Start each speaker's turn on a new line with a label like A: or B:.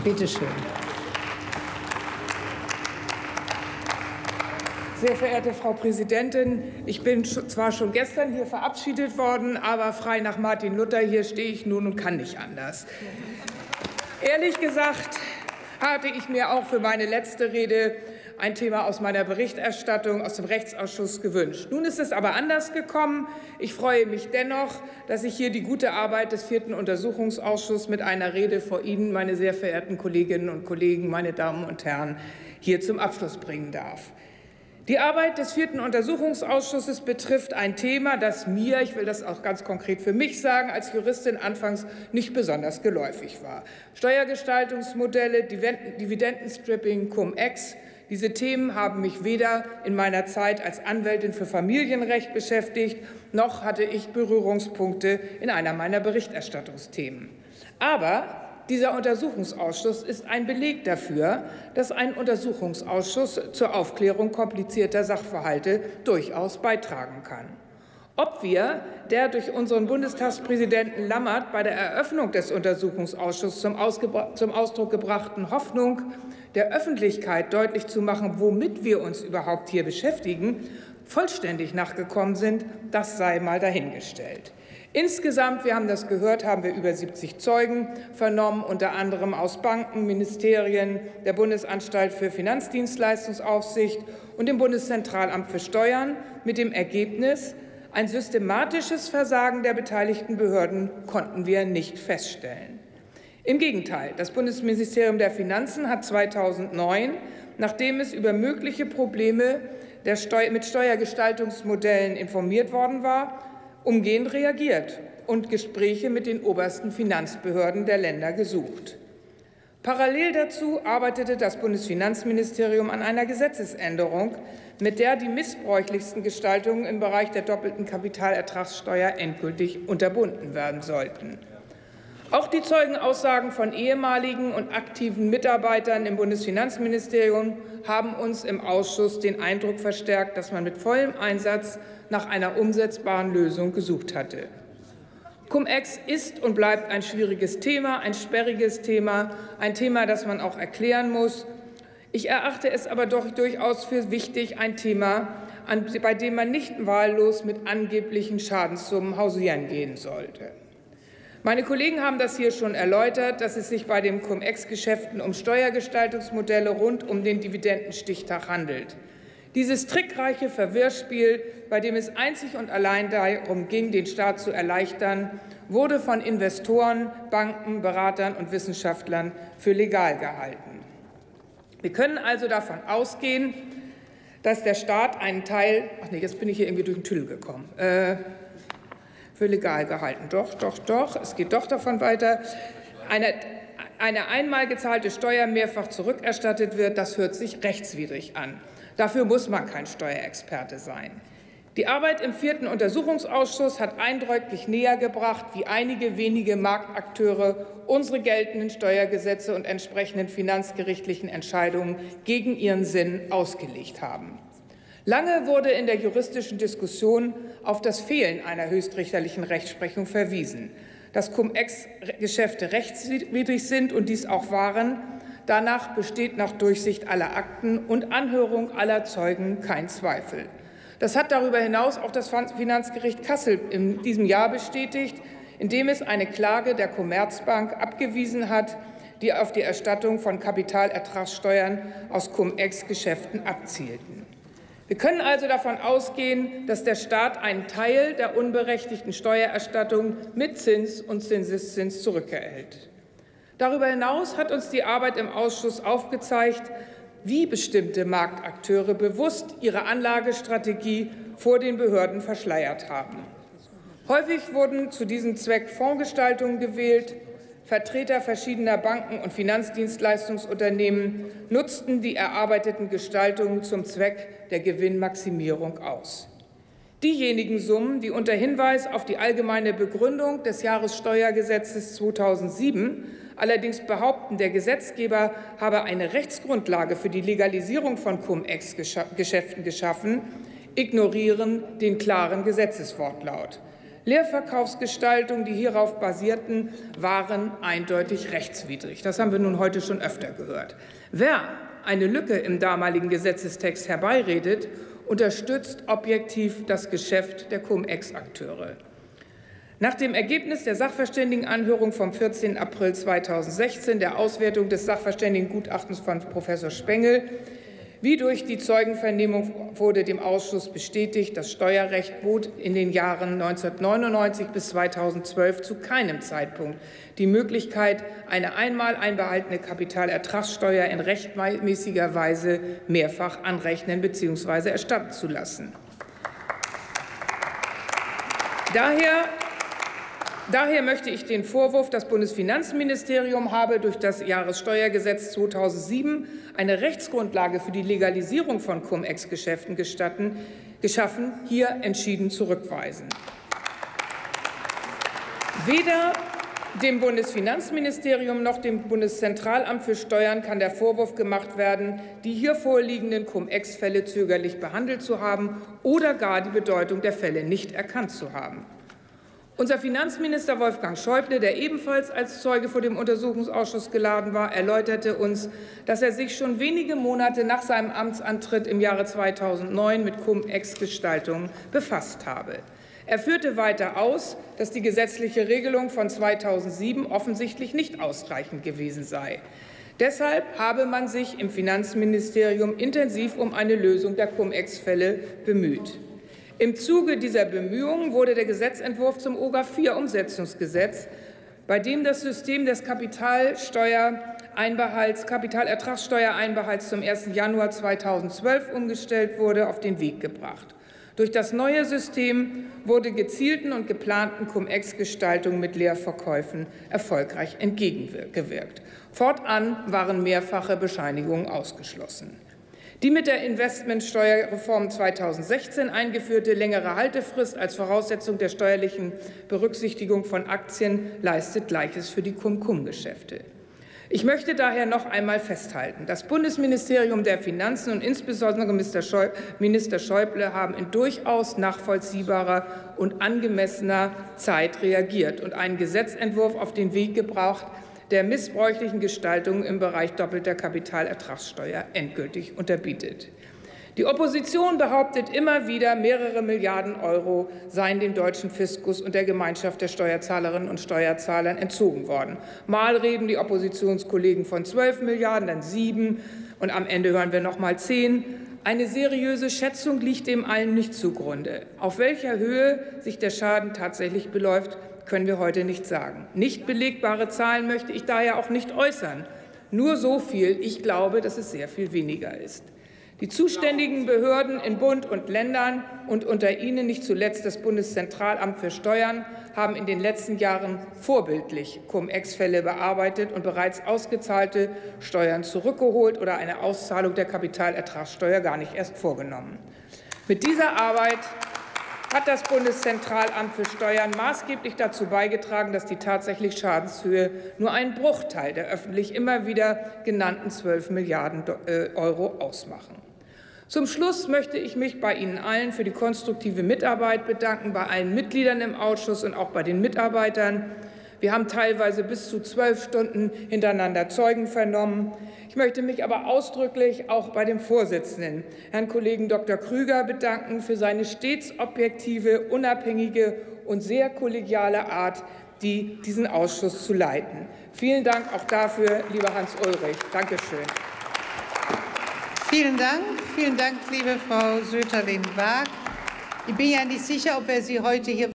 A: Bitte schön. Sehr verehrte Frau Präsidentin, ich bin zwar schon gestern hier verabschiedet worden, aber frei nach Martin Luther, hier stehe ich nun und kann nicht anders. Ehrlich gesagt hatte ich mir auch für meine letzte Rede ein Thema aus meiner Berichterstattung aus dem Rechtsausschuss gewünscht. Nun ist es aber anders gekommen. Ich freue mich dennoch, dass ich hier die gute Arbeit des 4. Untersuchungsausschusses mit einer Rede vor Ihnen, meine sehr verehrten Kolleginnen und Kollegen, meine Damen und Herren, hier zum Abschluss bringen darf. Die Arbeit des 4. Untersuchungsausschusses betrifft ein Thema, das mir, ich will das auch ganz konkret für mich sagen, als Juristin anfangs nicht besonders geläufig war. Steuergestaltungsmodelle, Dividendenstripping, Cum-Ex. Diese Themen haben mich weder in meiner Zeit als Anwältin für Familienrecht beschäftigt, noch hatte ich Berührungspunkte in einer meiner Berichterstattungsthemen. Aber dieser Untersuchungsausschuss ist ein Beleg dafür, dass ein Untersuchungsausschuss zur Aufklärung komplizierter Sachverhalte durchaus beitragen kann. Ob wir der durch unseren Bundestagspräsidenten Lammert bei der Eröffnung des Untersuchungsausschusses zum Ausdruck gebrachten Hoffnung, der Öffentlichkeit deutlich zu machen, womit wir uns überhaupt hier beschäftigen, vollständig nachgekommen sind, das sei mal dahingestellt. Insgesamt, wir haben das gehört, haben wir über 70 Zeugen vernommen, unter anderem aus Banken, Ministerien, der Bundesanstalt für Finanzdienstleistungsaufsicht und dem Bundeszentralamt für Steuern, mit dem Ergebnis, ein systematisches Versagen der beteiligten Behörden konnten wir nicht feststellen. Im Gegenteil, das Bundesministerium der Finanzen hat 2009, nachdem es über mögliche Probleme mit Steuergestaltungsmodellen informiert worden war, umgehend reagiert und Gespräche mit den obersten Finanzbehörden der Länder gesucht. Parallel dazu arbeitete das Bundesfinanzministerium an einer Gesetzesänderung, mit der die missbräuchlichsten Gestaltungen im Bereich der doppelten Kapitalertragssteuer endgültig unterbunden werden sollten. Auch die Zeugenaussagen von ehemaligen und aktiven Mitarbeitern im Bundesfinanzministerium haben uns im Ausschuss den Eindruck verstärkt, dass man mit vollem Einsatz nach einer umsetzbaren Lösung gesucht hatte. Cum-Ex ist und bleibt ein schwieriges Thema, ein sperriges Thema, ein Thema, das man auch erklären muss. Ich erachte es aber doch durchaus für wichtig, ein Thema, bei dem man nicht wahllos mit angeblichen Schadenssummen hausieren gehen sollte. Meine Kollegen haben das hier schon erläutert, dass es sich bei den Cum-Ex-Geschäften um Steuergestaltungsmodelle rund um den Dividendenstichtag handelt. Dieses trickreiche Verwirrspiel, bei dem es einzig und allein darum ging, den Staat zu erleichtern, wurde von Investoren, Banken, Beratern und Wissenschaftlern für legal gehalten. Wir können also davon ausgehen, dass der Staat einen Teil – jetzt bin ich hier irgendwie durch den Tüdel gekommen für legal gehalten. Doch, es geht doch davon weiter. Eine einmal gezahlte Steuer mehrfach zurückerstattet wird, das hört sich rechtswidrig an. Dafür muss man kein Steuerexperte sein. Die Arbeit im 4. Untersuchungsausschuss hat eindrücklich nähergebracht, wie einige wenige Marktakteure unsere geltenden Steuergesetze und entsprechenden finanzgerichtlichen Entscheidungen gegen ihren Sinn ausgelegt haben. Lange wurde in der juristischen Diskussion auf das Fehlen einer höchstrichterlichen Rechtsprechung verwiesen, dass Cum-Ex-Geschäfte rechtswidrig sind und dies auch waren. Danach besteht nach Durchsicht aller Akten und Anhörung aller Zeugen kein Zweifel. Das hat darüber hinaus auch das Finanzgericht Kassel in diesem Jahr bestätigt, indem es eine Klage der Commerzbank abgewiesen hat, die auf die Erstattung von Kapitalertragssteuern aus Cum-Ex-Geschäften abzielten. Wir können also davon ausgehen, dass der Staat einen Teil der unberechtigten Steuererstattung mit Zins und Zinseszins zurückerhält. Darüber hinaus hat uns die Arbeit im Ausschuss aufgezeigt, wie bestimmte Marktakteure bewusst ihre Anlagestrategie vor den Behörden verschleiert haben. Häufig wurden zu diesem Zweck Fondsgestaltungen gewählt. Vertreter verschiedener Banken und Finanzdienstleistungsunternehmen nutzten die erarbeiteten Gestaltungen zum Zweck der Gewinnmaximierung aus. Diejenigen Summen, die unter Hinweis auf die allgemeine Begründung des Jahressteuergesetzes 2007 allerdings behaupten, der Gesetzgeber habe eine Rechtsgrundlage für die Legalisierung von Cum-Ex-Geschäften geschaffen, ignorieren den klaren Gesetzeswortlaut. Leerverkaufsgestaltungen, die hierauf basierten, waren eindeutig rechtswidrig. Das haben wir nun heute schon öfter gehört. Wer eine Lücke im damaligen Gesetzestext herbeiredet, unterstützt objektiv das Geschäft der Cum-Ex-Akteure. Nach dem Ergebnis der Sachverständigenanhörung vom 14. April 2016, der Auswertung des Sachverständigengutachtens von Professor Spengel, wie durch die Zeugenvernehmung wurde dem Ausschuss bestätigt, das Steuerrecht bot in den Jahren 1999 bis 2012 zu keinem Zeitpunkt die Möglichkeit, eine einmal einbehaltene Kapitalertragssteuer in rechtmäßiger Weise mehrfach anrechnen bzw. erstatten zu lassen. Daher möchte ich den Vorwurf, das Bundesfinanzministerium habe durch das Jahressteuergesetz 2007 eine Rechtsgrundlage für die Legalisierung von Cum-Ex-Geschäften geschaffen, hier entschieden zurückweisen. Weder dem Bundesfinanzministerium noch dem Bundeszentralamt für Steuern kann der Vorwurf gemacht werden, die hier vorliegenden Cum-Ex-Fälle zögerlich behandelt zu haben oder gar die Bedeutung der Fälle nicht erkannt zu haben. Unser Finanzminister Wolfgang Schäuble, der ebenfalls als Zeuge vor dem Untersuchungsausschuss geladen war, erläuterte uns, dass er sich schon wenige Monate nach seinem Amtsantritt im Jahre 2009 mit Cum-Ex-Gestaltungen befasst habe. Er führte weiter aus, dass die gesetzliche Regelung von 2007 offensichtlich nicht ausreichend gewesen sei. Deshalb habe man sich im Finanzministerium intensiv um eine Lösung der Cum-Ex-Fälle bemüht. Im Zuge dieser Bemühungen wurde der Gesetzentwurf zum OGA-IV-Umsetzungsgesetz, bei dem das System des Kapitalertragssteuereinbehalts zum 1. Januar 2012 umgestellt wurde, auf den Weg gebracht. Durch das neue System wurde gezielten und geplanten Cum-Ex-Gestaltungen mit Leerverkäufen erfolgreich entgegengewirkt. Fortan waren mehrfache Bescheinigungen ausgeschlossen. Die mit der Investmentsteuerreform 2016 eingeführte längere Haltefrist als Voraussetzung der steuerlichen Berücksichtigung von Aktien leistet Gleiches für die Cum-Cum-Geschäfte. Ich möchte daher noch einmal festhalten, das Bundesministerium der Finanzen und insbesondere Minister Schäuble haben in durchaus nachvollziehbarer und angemessener Zeit reagiert und einen Gesetzentwurf auf den Weg gebracht, der missbräuchlichen Gestaltung im Bereich doppelter Kapitalertragssteuer endgültig unterbietet. Die Opposition behauptet immer wieder, mehrere Milliarden Euro seien dem deutschen Fiskus und der Gemeinschaft der Steuerzahlerinnen und Steuerzahlern entzogen worden. Mal reden die Oppositionskollegen von 12 Milliarden, dann 7 und am Ende hören wir noch mal 10. Eine seriöse Schätzung liegt dem allen nicht zugrunde. Auf welcher Höhe sich der Schaden tatsächlich beläuft, können wir heute nicht sagen. Nicht belegbare Zahlen möchte ich daher auch nicht äußern. Nur so viel, ich glaube, dass es sehr viel weniger ist. Die zuständigen Behörden in Bund und Ländern und unter ihnen nicht zuletzt das Bundeszentralamt für Steuern haben in den letzten Jahren vorbildlich Cum-Ex-Fälle bearbeitet und bereits ausgezahlte Steuern zurückgeholt oder eine Auszahlung der Kapitalertragssteuer gar nicht erst vorgenommen. Mit dieser Arbeit hat das Bundeszentralamt für Steuern maßgeblich dazu beigetragen, dass die tatsächliche Schadenshöhe nur einen Bruchteil der öffentlich immer wieder genannten 12 Milliarden Euro ausmachen. Zum Schluss möchte ich mich bei Ihnen allen für die konstruktive Mitarbeit bedanken, bei allen Mitgliedern im Ausschuss und auch bei den Mitarbeitern. Wir haben teilweise bis zu 12 Stunden hintereinander Zeugen vernommen. Ich möchte mich aber ausdrücklich auch bei dem Vorsitzenden, Herrn Kollegen Dr. Krüger, bedanken für seine stets objektive, unabhängige und sehr kollegiale Art, diesen Ausschuss zu leiten. Vielen Dank auch dafür, lieber Hans Ulrich. Dankeschön.
B: Vielen Dank, liebe Frau Söterlin-Waag. Ich bin ja nicht sicher, ob wir Sie heute hier